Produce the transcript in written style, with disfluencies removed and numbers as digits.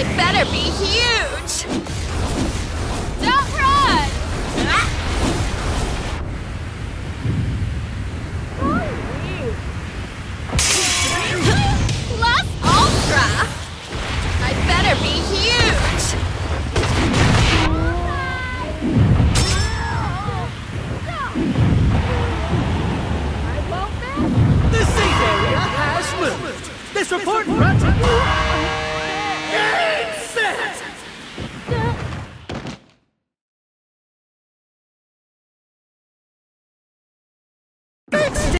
better be huge! Don't run! Plus Ultra! I better be huge! The safe area has moved. This report brought to